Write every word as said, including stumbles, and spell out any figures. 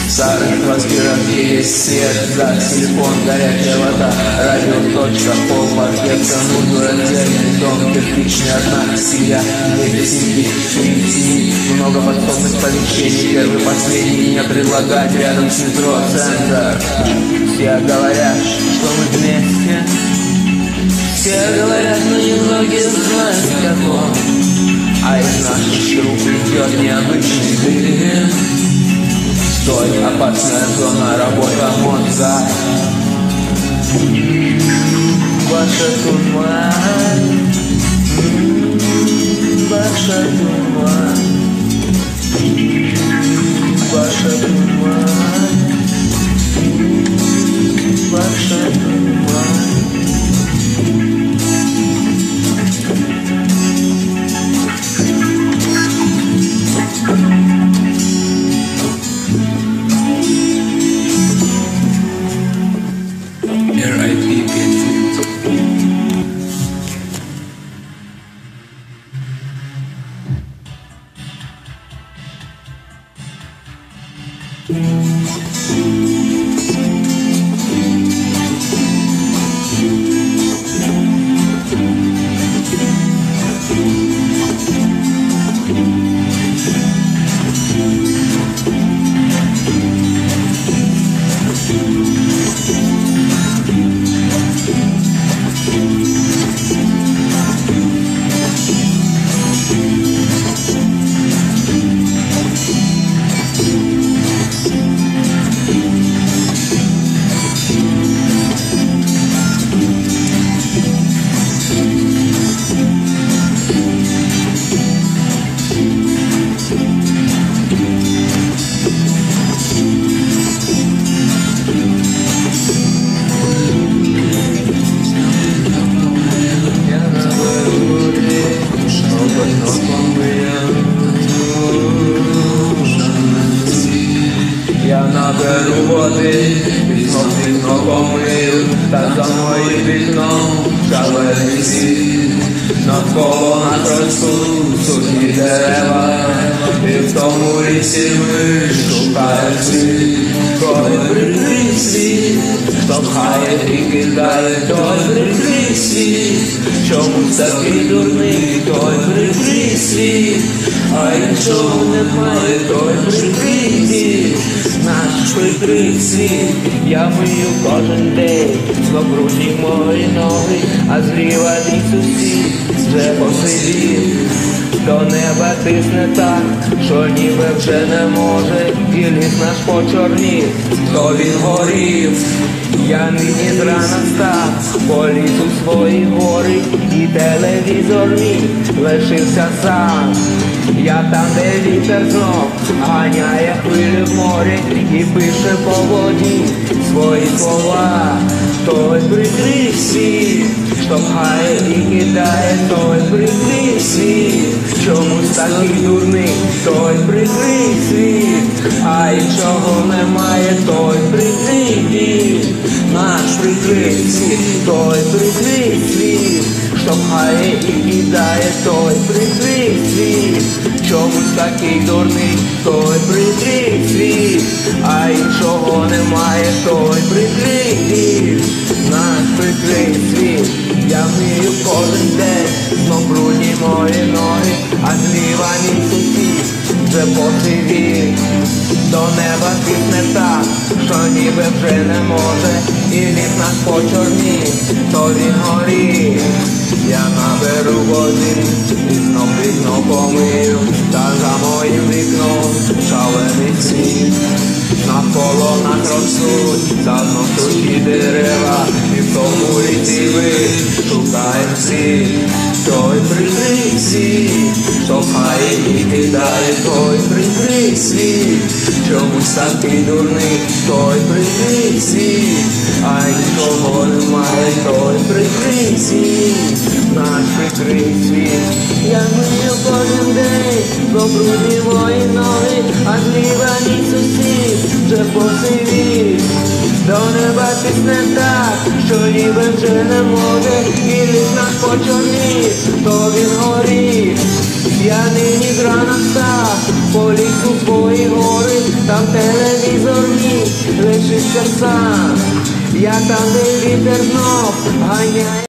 В старых квартирах, где есть свет, газ, телефон, горячая вода, радио, точка, пол, паркет, санузел, раздельный дом, кирпичный, одна семья, две семьи, три семьи, много подсобных помещений, первый, последний, мне предлагать рядом с метро, центр. Все говорят, что мы вместе, все говорят, но немногие знают, как он, а из наших рук идет необычный дым. Стой, опасная зона, работа мозга. Ваша туман, ваша туман, ваша туман, ваша туман. эр ай пи Петлюк. Я наберу води, вікно в вікно помию, та за моїм вікном шалений світ. Навколо нас ростуть сухі дерева, і в тому лісі ми шукаємо світ. Коли прикрий світ, штовхає і кидає, той прикрий світ. Чомусь такий дурний, той прикрий світ, а іншого немає, той прикрий світ. Наш прикрий світ, я мию кожен день, знобрудні мої ноги, а зліва мій сусід вже посидів. До неба тисне так, що ніби вже не може, і ліс наш почорнів, то він горів. Я нині зрана встав, поліз у свої гори, і телевізор мій лишився сам. Я там, де вітер знов ганяє хвилі в морі і пише по воді свої слова. Той прикрий світ, штовхає і кидає, той прикрий світ. Чомусь такий дурний, той прикрий світ, а іншого немає, той прикрий світ. Наш прикрий світ, той прикрий світ, штовхає і кидає, той прикрий світ. Чомусь такий дурний, той прикрий світ, а іншого немає, той прикрий світ. Наш прикрий світ, я мию кожен день, знов брудні мої ноги, а зліва мій сусід вже посивів. До неба тисне так, що ніби вже не може, і ліс наш почорнів, то він горів. Я наберу води, і знов вікно помию, та за моїм вікном шалений світ. Навколо нас ростуть давно сухі дерева, і в тому лісі ми шукаємо світ. Той прикрий світ, штовхає і кидає, той прикрий світ. Чомусь такий дурний, той прикрий світ, а нічого немає, той прикрий світ. Наш прикрий світ, я мию кожен день, добрудні мої ноги, а зліва мій сусід вже посивів. До неба тисне так, що ніби вже не може, і ліс наш почорнів, то він горів. Я нині зрана встав, поліз у свої гори, там телевізор мій лишився сам, я там де вітер знов ганяє.